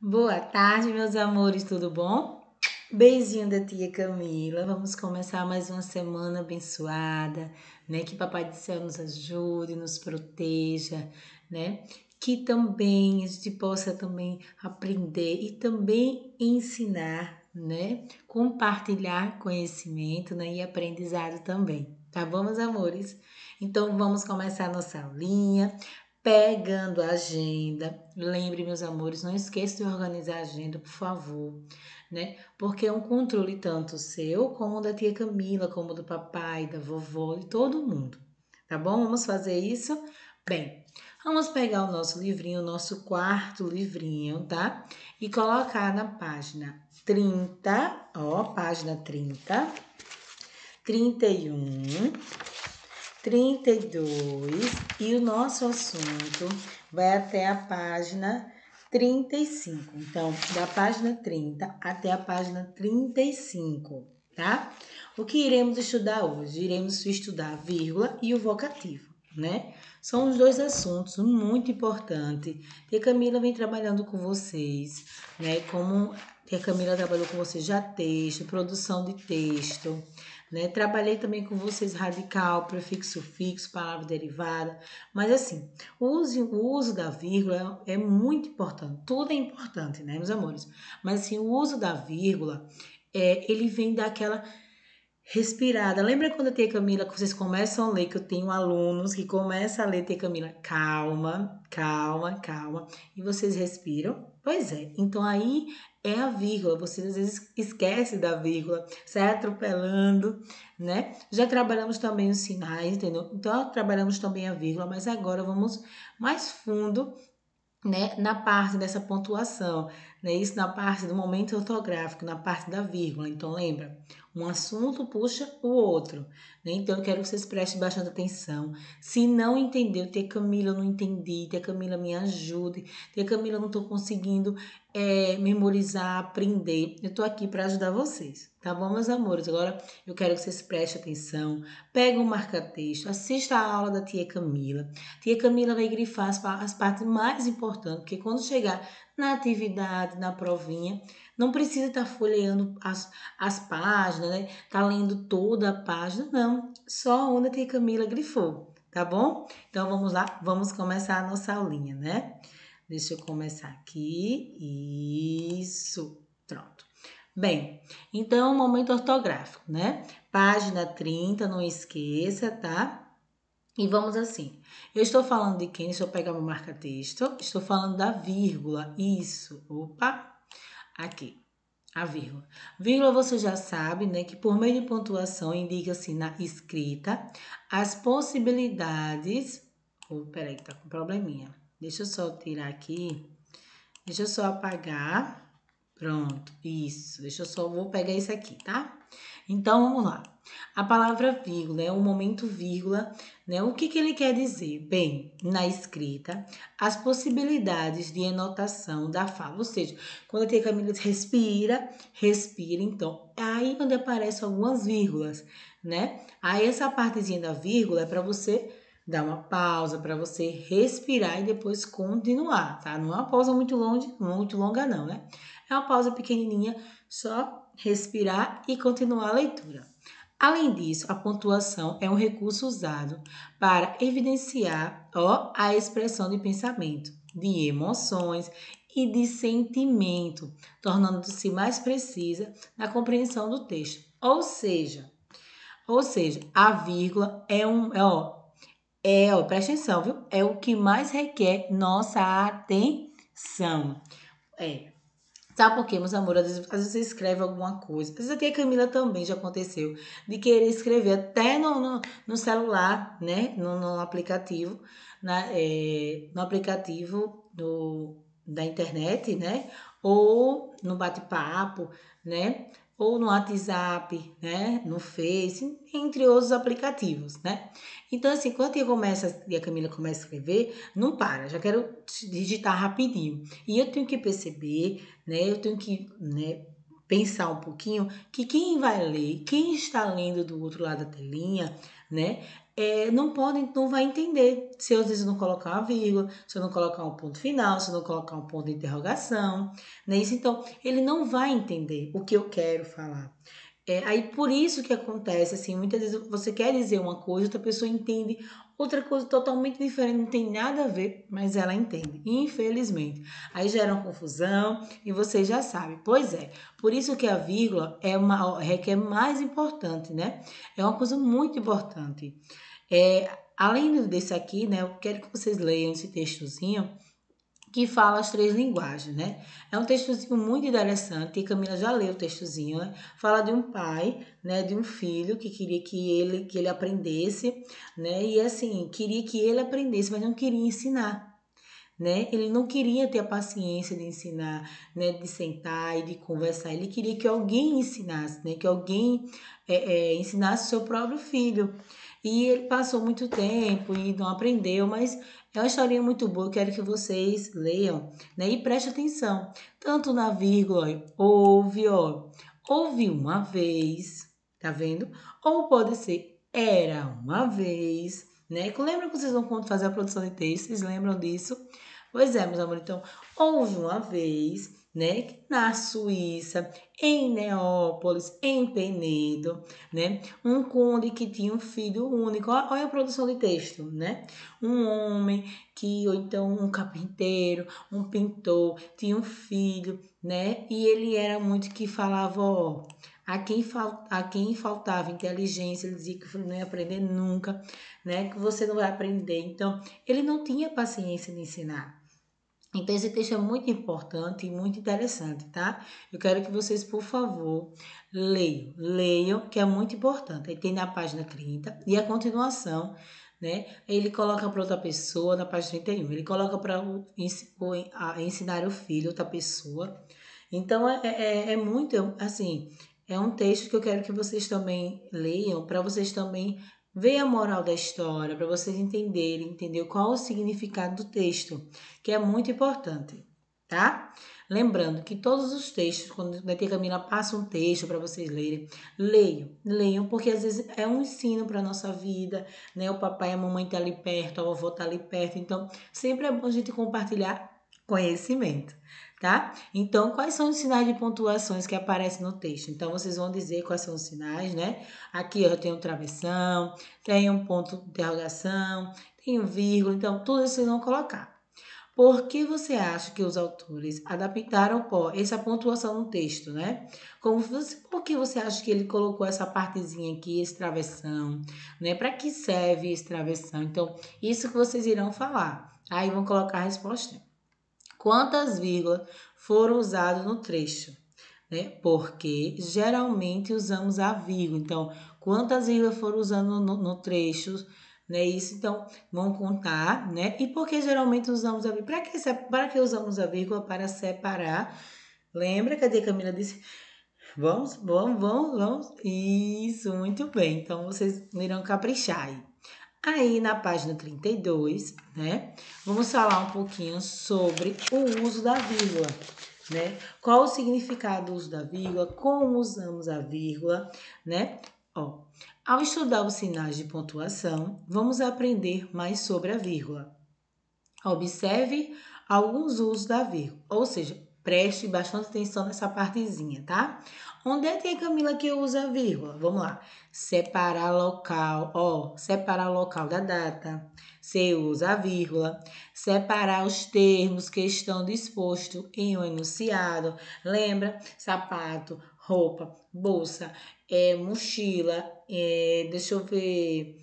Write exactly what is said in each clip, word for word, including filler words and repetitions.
Boa tarde, meus amores, tudo bom? Beijinho da tia Camila. Vamos começar mais uma semana abençoada, né? Que Papai do Céu nos ajude, nos proteja, né? Que também a gente possa também aprender e também ensinar, né? Compartilhar conhecimento, né? E aprendizado também, tá bom, meus amores? Então vamos começar a nossa aulinha pegando a agenda. Lembre, meus amores, não esqueça de organizar a agenda, por favor, né? Porque é um controle tanto seu, como da tia Camila, como do papai, da vovó, de todo mundo. Tá bom? Vamos fazer isso? Bem, vamos pegar o nosso livrinho, o nosso quarto livrinho, tá? E colocar na página trinta, ó, página trinta, trinta e um, trinta e dois e o nosso assunto vai até a página trinta e cinco. Então, da página trinta até a página trinta e cinco, tá? O que iremos estudar hoje? Iremos estudar a vírgula e o vocativo, né? São os dois assuntos muito importantes. Tia Camila vem trabalhando com vocês, né? Como Tia Camila trabalhou com vocês já texto, produção de texto, né? Trabalhei também com vocês radical, prefixo fixo, palavra derivada, mas assim, o uso, o uso da vírgula é, é muito importante, tudo é importante, né, meus amores? Mas assim, o uso da vírgula, é, ele vem daquela respirada. Lembra quando a tia Camila, que vocês começam a ler, que eu tenho alunos que começam a ler, tia Camila, calma, calma, calma, e vocês respiram? Pois é, então aí é a vírgula, vocês às vezes esquecem da vírgula, sai atropelando, né? Já trabalhamos também os sinais, entendeu? Então, trabalhamos também a vírgula, mas agora vamos mais fundo, né, na parte dessa pontuação, né, isso na parte do momento ortográfico, na parte da vírgula. Então, lembra, um assunto puxa o outro, né? Então, eu quero que vocês prestem bastante atenção. Se não entendeu, tia Camila, eu não entendi, tia Camila, me ajude, tia Camila, eu não estou conseguindo é, memorizar, aprender. Eu estou aqui para ajudar vocês, tá bom, meus amores? Agora, eu quero que vocês prestem atenção, peguem um marca-texto, assista a aula da tia Camila. Tia Camila vai grifar as, as partes mais importantes, porque quando chegar na atividade, na provinha, não precisa estar folheando as, as páginas, né? Tá lendo toda a página, não. Só onde a tia Camila grifou, tá bom? Então vamos lá, vamos começar a nossa aulinha, né? Deixa eu começar aqui. Isso, pronto. Bem, então, momento ortográfico, né? Página trinta, não esqueça, tá? E vamos assim. Eu estou falando de quem? Deixa eu pegar meu marca-texto. Estou falando da vírgula. Isso. Opa. Aqui. A vírgula. Vírgula você já sabe, né? Que por meio de pontuação indica-se na escrita as possibilidades. Oh, peraí, que tá com probleminha. Deixa eu só tirar aqui. Deixa eu só apagar. Pronto, isso. Deixa eu só, vou pegar isso aqui, tá? Então, vamos lá. A palavra vírgula é o momento vírgula, né? O que que ele quer dizer? Bem, na escrita, as possibilidades de enotação da fala, ou seja, quando a tia Camila diz respira, respira, então, é aí onde aparecem algumas vírgulas, né? Aí essa partezinha da vírgula é para você dar uma pausa, para você respirar e depois continuar, tá? Não é uma pausa muito longe, muito longa não, né? É uma pausa pequenininha, só respirar e continuar a leitura. Além disso, a pontuação é um recurso usado para evidenciar, ó, a expressão de pensamento, de emoções e de sentimento, tornando-se mais precisa na compreensão do texto. Ou seja, ou seja, a vírgula é um, é, ó, é, ó, presta atenção, viu? É o que mais requer nossa atenção. É. Sabe por quê, meus amores? Às vezes, às vezes você escreve alguma coisa. Às vezes aqui a Camila também já aconteceu. De querer escrever até no, no, no celular, né? No, no aplicativo. Na, é, no aplicativo do, da internet, né? Ou no bate-papo, né? Ou no WhatsApp, né? No Face, entre outros aplicativos, né? Então, assim, quando a tia começa, e a Camila começa a escrever, não para, já quero digitar rapidinho. E eu tenho que perceber, né? Eu tenho que, né, pensar um pouquinho que quem vai ler, quem está lendo do outro lado da telinha, né? é, não pode, não vai entender. Se eu, às vezes, não colocar uma vírgula, se eu não colocar um ponto final, se eu não colocar um ponto de interrogação, né? Isso, então, ele não vai entender o que eu quero falar. É, aí por isso que acontece, assim, muitas vezes você quer dizer uma coisa, outra pessoa entende outra coisa totalmente diferente, não tem nada a ver, mas ela entende, infelizmente. Aí gera uma confusão e você já sabe. Pois é, por isso que a vírgula é uma, requer mais importante, né? É uma coisa muito importante. É, além desse aqui, né, eu quero que vocês leiam esse textozinho que fala as três linguagens, né? É um textozinho muito interessante, e Camila já leu o textozinho, né? Fala de um pai, né, de um filho que queria que ele que ele aprendesse, né? E assim, queria que ele aprendesse, mas não queria ensinar, né? Ele não queria ter a paciência de ensinar, né, de sentar e de conversar. Ele queria que alguém ensinasse, né? Que alguém é, é, ensinasse o seu próprio filho. E ele passou muito tempo e não aprendeu, mas é uma historinha muito boa. Eu quero que vocês leiam, né? E prestem atenção, tanto na vírgula, ouve, ó, ouvi uma vez, tá vendo? Ou pode ser era uma vez, né? Lembra que vocês vão fazer a produção de texto? Vocês lembram disso? Pois é, meus amores, então, houve uma vez, né, que na Suíça, em Neópolis, em Penedo, né, um conde que tinha um filho único. Olha a produção de texto, né? Um homem que, ou então um carpinteiro, um pintor, tinha um filho, né? E ele era muito que falava, ó, a quem, fal, a quem faltava inteligência, ele dizia que o filho não ia aprender nunca, né? Que você não vai aprender. Então, ele não tinha paciência de ensinar. Então, esse texto é muito importante e muito interessante, tá? Eu quero que vocês, por favor, leiam. Leiam, que é muito importante. Aí tem na página trinta e a continuação, né? Ele coloca para outra pessoa, na página trinta e um. Ele coloca para ensinar o filho, outra pessoa. Então, é, é, é muito, assim, é um texto que eu quero que vocês também leiam, para vocês também ver a moral da história, para vocês entenderem, entender qual o significado do texto, que é muito importante, tá? Lembrando que todos os textos, quando a tia Camila passa um texto para vocês lerem, leiam, leiam, porque às vezes é um ensino para nossa vida, né? O papai e a mamãe tá ali perto, a vovó tá ali perto, então sempre é bom a gente compartilhar conhecimento, tá? Então, quais são os sinais de pontuações que aparecem no texto? Então, vocês vão dizer quais são os sinais, né? Aqui eu tenho travessão, tem um ponto de interrogação, tem um vírgula, então tudo isso vocês vão colocar. Por que você acha que os autores adaptaram essa pontuação no texto, né? Como você, por que você acha que ele colocou essa partezinha aqui, esse travessão, né? Para que serve esse travessão? Então, isso que vocês irão falar. Aí vão colocar a resposta. Quantas vírgulas foram usadas no trecho? Né? Porque geralmente usamos a vírgula. Então, quantas vírgulas foram usando no, no trecho, né? Isso, então, vão contar, né? E por que geralmente usamos a vírgula? Para que, para que usamos a vírgula? Para separar. Lembra que a tia Camila disse? Vamos, vamos, vamos, vamos. Isso, muito bem. Então, vocês irão caprichar aí. Aí, na página trinta e dois, né? Vamos falar um pouquinho sobre o uso da vírgula, né? Qual o significado do uso da vírgula, como usamos a vírgula, né? Ó, ao estudar os sinais de pontuação, vamos aprender mais sobre a vírgula. Observe alguns usos da vírgula, ou seja, preste bastante atenção nessa partezinha, tá? Onde é que tem, Camila, que usa a vírgula? Vamos lá. Separar local, ó, separar o local da data. Você usa a vírgula. Separar os termos que estão dispostos em um enunciado. Lembra? Sapato, roupa, bolsa, é, mochila, é, deixa eu ver,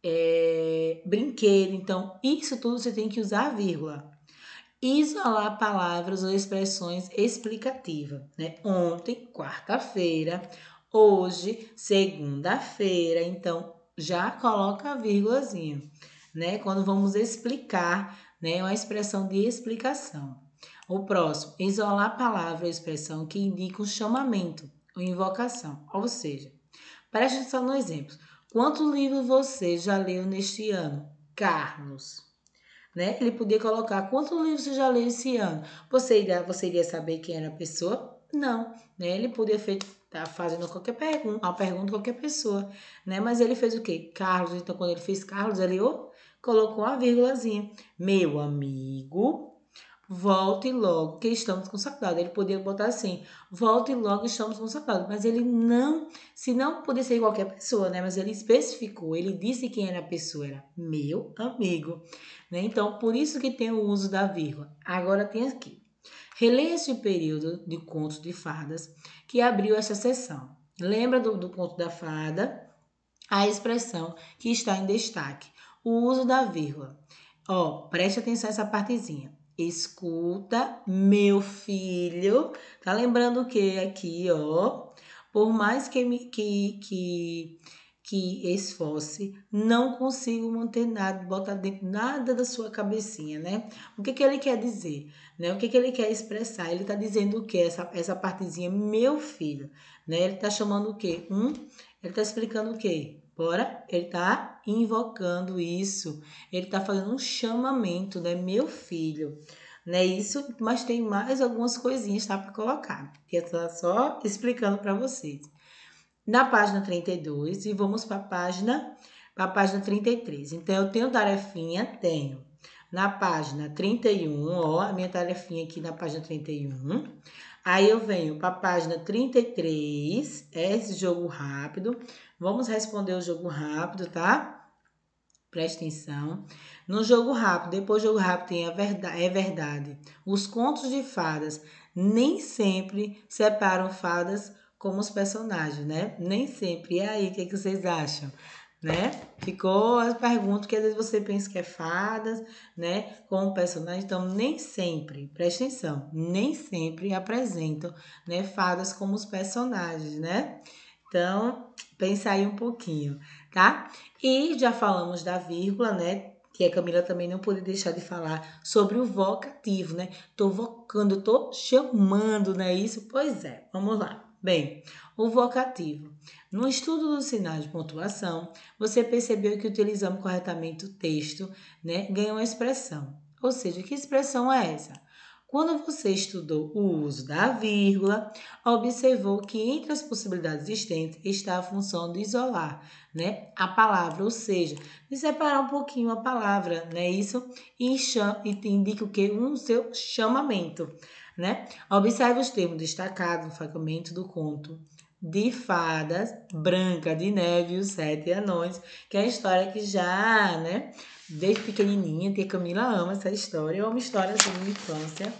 é, brinquedo. Então, isso tudo você tem que usar a vírgula. Isolar palavras ou expressões explicativas, né? Ontem, quarta-feira, hoje, segunda-feira. Então, já coloca a vírgulazinha, né? Quando vamos explicar, né? Uma expressão de explicação. O próximo, isolar palavra ou expressão que indica um chamamento ou invocação. Ou seja, preste atenção no exemplo. Quantos livros você já leu neste ano? Carlos. Né? Ele podia colocar quantos livros você já leu esse ano. Você iria, você iria saber quem era a pessoa? Não, né? Ele podia estar tá fazendo qualquer pergunta, uma pergunta a qualquer pessoa, né? Mas ele fez o quê? Carlos. Então, quando ele fez Carlos, ele oh, colocou uma vírgulazinha. Meu amigo, volte logo, que estamos com saudade. Ele podia botar assim, volte logo, estamos com saudade. Mas ele não, se não podia ser qualquer pessoa, né? Mas ele especificou, ele disse quem era a pessoa, era meu amigo, né? Então, por isso que tem o uso da vírgula. Agora tem aqui. Releia este período de contos de fadas que abriu esta sessão. Lembra do, do conto da fada? A expressão que está em destaque. O uso da vírgula. Ó, preste atenção nessa partezinha. Escuta, meu filho. Tá lembrando o que aqui, ó? Por mais que, me, que, que, que esforce, não consigo manter nada, botar dentro nada da sua cabecinha, né? O que, que ele quer dizer? Né? O que, que ele quer expressar? Ele tá dizendo o que? Essa, essa partezinha, meu filho. Né? Ele tá chamando o quê? Um, ele tá explicando o quê? Bora? Ele tá invocando isso. Ele tá fazendo um chamamento, né? Meu filho. Né? Isso, mas tem mais algumas coisinhas, tá? Para colocar. Que eu tô só explicando para vocês. Na página trinta e dois, e vamos para a página, para a página trinta e três. Então, eu tenho tarefinha? Tenho. Na página trinta e um, ó, a minha tarefinha aqui na página trinta e um. Aí eu venho para a página trinta e três, é esse jogo rápido. Vamos responder o jogo rápido, tá? Presta atenção. No jogo rápido, depois do jogo rápido tem a verdade, é verdade. Os contos de fadas nem sempre separam fadas como os personagens, né? Nem sempre. E aí, o que, é que vocês acham? Né? Ficou as perguntas que às vezes você pensa que é fadas, né? Como personagem, então nem sempre, presta atenção, nem sempre apresentam, né, fadas como os personagens, né? Então, pensa aí um pouquinho, tá? E já falamos da vírgula, né? Que a Camila também não pôde deixar de falar sobre o vocativo, né? Tô vocando, tô chamando, não é isso? Pois é, vamos lá. Bem, o vocativo. No estudo dos sinais de pontuação, você percebeu que utilizamos corretamente o texto, né? Ganhou uma expressão. Ou seja, que expressão é essa? Quando você estudou o uso da vírgula, observou que entre as possibilidades existentes está a função de isolar, né, a palavra, ou seja, de separar um pouquinho a palavra, né, isso, e, chama, e indica o que? Um seu chamamento, né? Observe os termos destacados no fragmento do conto de fadas, Branca de Neve e os Sete Anões, que é a história que já, né, desde pequenininha, que a Camila ama essa história, é uma história assim, de infância,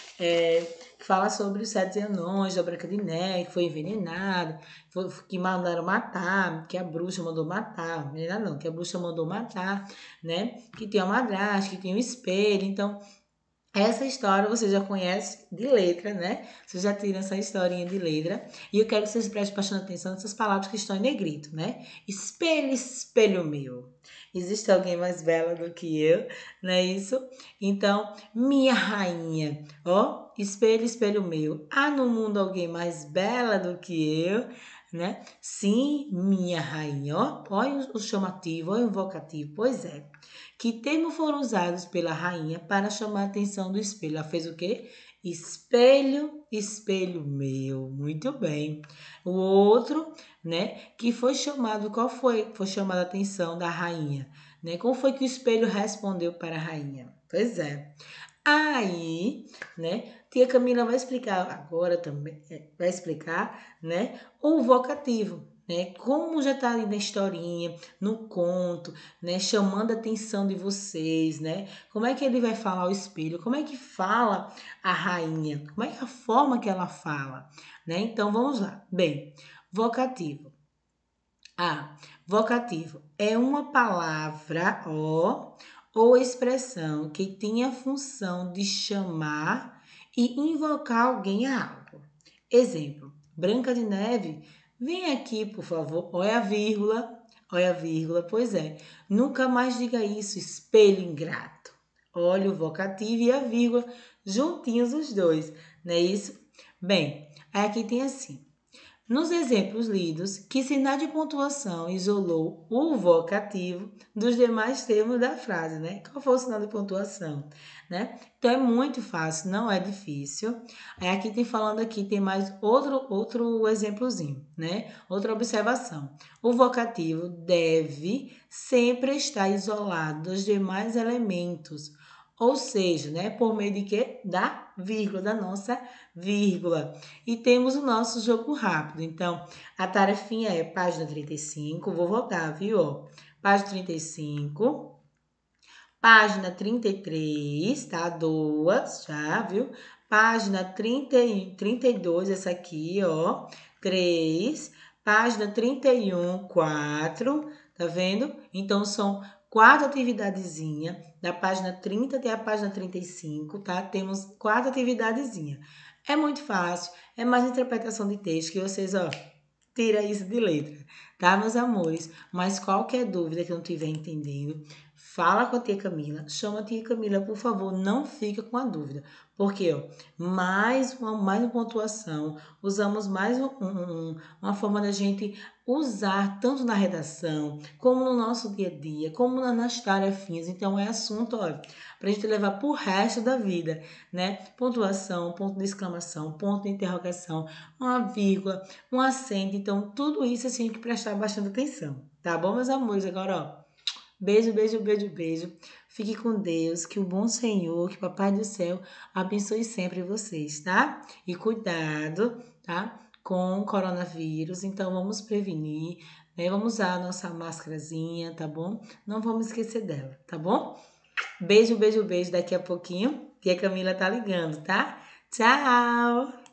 é, que fala sobre os Sete Anões da Branca de Neve, que foi envenenado, foi, que mandaram matar, que a bruxa mandou matar, envenenado não, que a bruxa mandou matar, né, que tem uma madrasta, que tem um espelho, então essa história você já conhece de letra, né? Você já tira essa historinha de letra. E eu quero que vocês prestem bastante atenção nessas palavras que estão em negrito, né? Espelho, espelho meu. Existe alguém mais bela do que eu, não é isso? Então, minha rainha, ó, espelho, espelho meu. Há no mundo alguém mais bela do que eu, né? Sim, minha rainha, ó. Olha o chamativo, olha o invocativo. Pois é. Que termos foram usados pela rainha para chamar a atenção do espelho? Ela fez o quê? Espelho, espelho meu. Muito bem. O outro, né, que foi chamado, qual foi? Foi chamada a atenção da rainha, né? Como foi que o espelho respondeu para a rainha? Pois é. Aí, né, tia Camila vai explicar agora também, vai explicar, né, o vocativo, né, como já tá ali na historinha, no conto, né, chamando a atenção de vocês, né, como é que ele vai falar o espelho, como é que fala a rainha, como é que é a forma que ela fala, né, então vamos lá. Bem, vocativo. Ah, vocativo é uma palavra, ó, ou expressão que tem a função de chamar e invocar alguém a algo. Exemplo, Branca de Neve, vem aqui, por favor. Olha a vírgula, olha a vírgula, pois é. Nunca mais diga isso, espelho ingrato. Olha o vocativo e a vírgula, juntinhos os dois, não é isso? Bem, aqui tem assim. Nos exemplos lidos, que sinal de pontuação isolou o vocativo dos demais termos da frase, né? Qual foi o sinal de pontuação, né? Então é muito fácil, não é difícil. Aí aqui tem falando aqui, tem mais outro outro exemplozinho, né? Outra observação. O vocativo deve sempre estar isolado dos demais elementos. Ou seja, né, por meio de quê? Da vírgula, da nossa vírgula. E temos o nosso jogo rápido. Então, a tarefinha é página trinta e cinco, vou voltar, viu? Página trinta e cinco, página trinta e três, tá? Duas, já, viu? Página trinta e trinta e dois, essa aqui, ó, três. Página trinta e um, quatro, tá vendo? Então, são quatro atividadezinhas, da página trinta até a página trinta e cinco, tá? Temos quatro atividadezinhas. É muito fácil, é mais interpretação de texto que vocês, ó, tira isso de letra, tá, meus amores? Mas qualquer dúvida que eu não estiver entendendo, fala com a tia Camila, chama a tia Camila, por favor, não fica com a dúvida. Porque, ó, mais uma, mais uma pontuação, usamos mais um, um, uma forma da gente usar tanto na redação, como no nosso dia a dia, como nas tarefinhas. Então, é assunto, olha, pra gente levar pro resto da vida, né? Pontuação, ponto de exclamação, ponto de interrogação, uma vírgula, um acento. Então, tudo isso assim, tem que prestar bastante atenção, tá bom, meus amores? Agora, ó, beijo, beijo, beijo, beijo. Fique com Deus, que o bom Senhor, que o Papai do Céu abençoe sempre vocês, tá? E cuidado, tá? Com o coronavírus. Então, vamos prevenir, né? Vamos usar a nossa máscarazinha, tá bom? Não vamos esquecer dela, tá bom? Beijo, beijo, beijo. Daqui a pouquinho, que a Camila tá ligando, tá? Tchau!